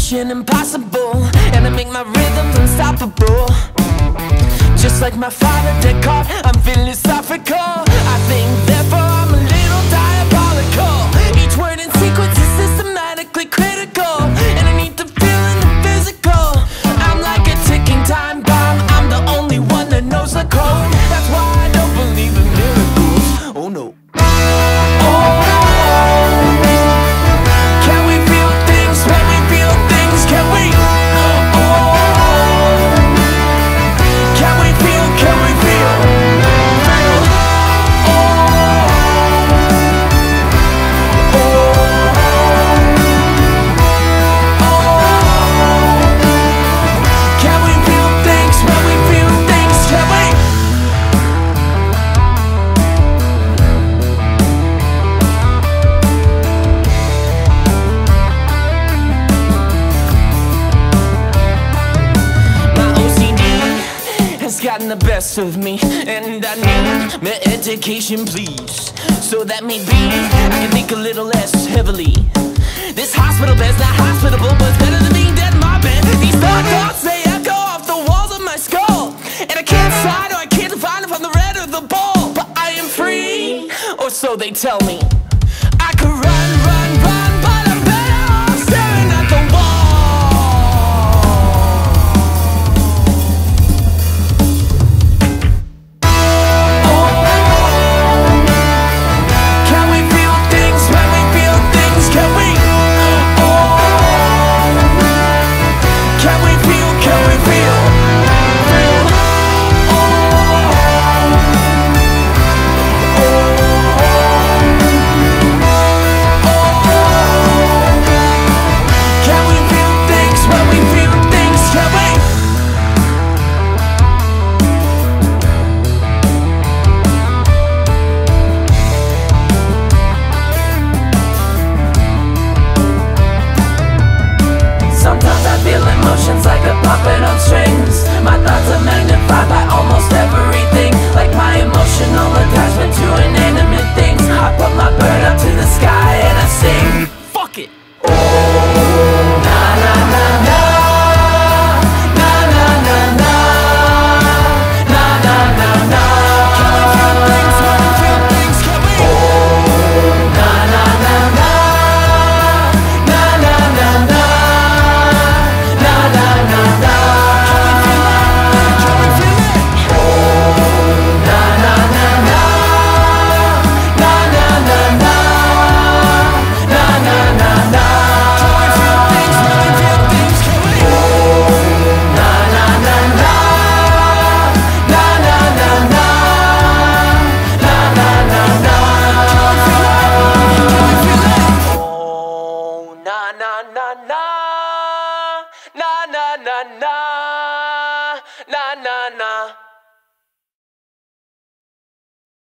mission impossible, and I make my rhythms unstoppable. Just like my father Descarte, I'm philosophical. I think, therefore I'm a little diabolical. Each word in sequence is systematically critical, and I need to feel in the physical. I'm like a ticking time bomb, I'm the only one that knows the code. That's why I don't believe in miracles, oh no. Gotten the best of me, and I need me-e-dication, please, so that maybe I can think a little less heavily. This hospital bed's not hospitable, but it's better than being dead in my bed. These thoughts, they echo off the walls of my skull, and I can't decide, or I can't define if I'm the red or the bull. But I am free, or so they tell me. I could run, run, run, but I'm better off staring at the wall. Emotions like a puppet on strings. My thoughts are magnified by almost everything, like my emotional attachment to inanimate things. I put my bird up to the sky and I sing. Fuck it! Oh, na na na na, na na na na, na na na na. Can we feel things when we feel things? Can we? Oh, na na na na, na na na na. Na na na na, na na na na.